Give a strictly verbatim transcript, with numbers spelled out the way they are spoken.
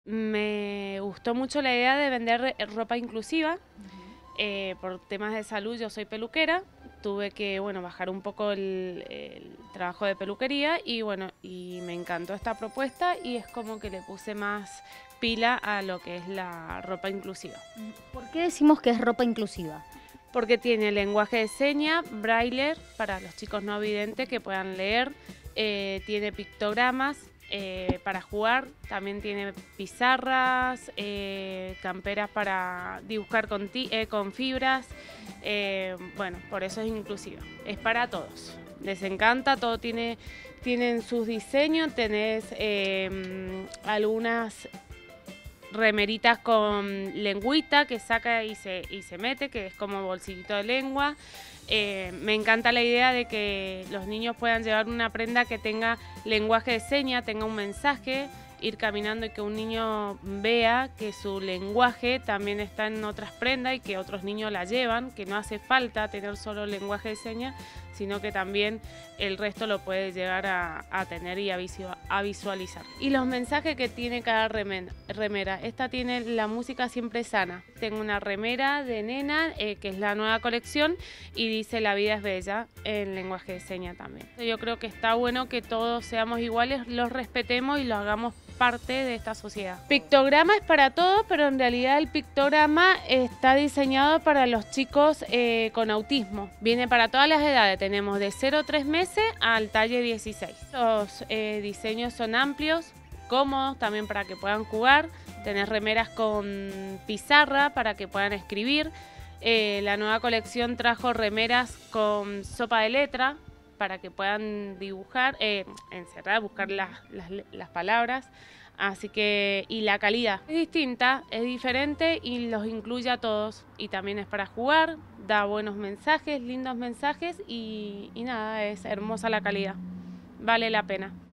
Me gustó mucho la idea de vender ropa inclusiva. Eh, por temas de salud, yo soy peluquera, tuve que bueno, bajar un poco el, el trabajo de peluquería y bueno, y me encantó esta propuesta y es como que le puse más pila a lo que es la ropa inclusiva. ¿Por qué decimos que es ropa inclusiva? Porque tiene lenguaje de señas, braille para los chicos no videntes que puedan leer, eh, tiene pictogramas, Eh, para jugar, también tiene pizarras, eh, camperas para dibujar con, ti, eh, con fibras, eh, bueno, por eso es inclusiva, es para todos, les encanta, todo tiene, tienen sus diseños, tenés eh, algunas remeritas con lengüita que saca y se, y se mete, que es como bolsillito de lengua. Eh, me encanta la idea de que los niños puedan llevar una prenda que tenga lenguaje de señas, tenga un mensaje, ir caminando y que un niño vea que su lenguaje también está en otras prendas y que otros niños la llevan, que no hace falta tener solo lenguaje de señas, sino que también el resto lo puede llegar a, a tener y a, a visualizar. Y los mensajes que tiene cada remera. Esta tiene la música siempre sana. Tengo una remera de nena, eh, que es la nueva colección, y dice la vida es bella en lenguaje de señas también. Yo creo que está bueno que todos seamos iguales, los respetemos y los hagamos parte de esta sociedad. Pictograma es para todos, pero en realidad el pictograma está diseñado para los chicos eh, con autismo. Viene para todas las edades, tenemos de cero a tres meses al talle dieciséis. Los eh, diseños son amplios, cómodos también para que puedan jugar. Tenés remeras con pizarra para que puedan escribir. Eh, la nueva colección trajo remeras con sopa de letra para que puedan dibujar, eh, encerrar, buscar las, las, las palabras. Así que, y la calidad es distinta, es diferente y los incluye a todos. Y también es para jugar, da buenos mensajes, lindos mensajes y, y nada, es hermosa la calidad. Vale la pena.